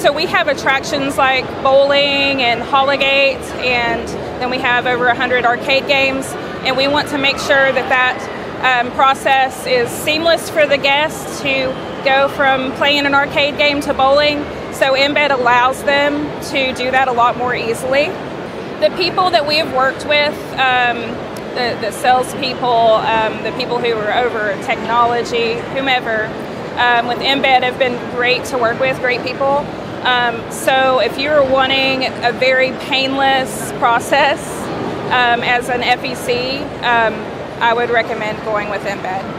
So we have attractions like bowling and Holligate, and then we have over 100 arcade games, and we want to make sure that process is seamless for the guests to go from playing an arcade game to bowling. So Embed allows them to do that a lot more easily. The people that we have worked with, the salespeople, the people who are over technology, whomever, with Embed have been great to work with, great people. So if you're wanting a very painless process as an FEC, I would recommend going with Embed.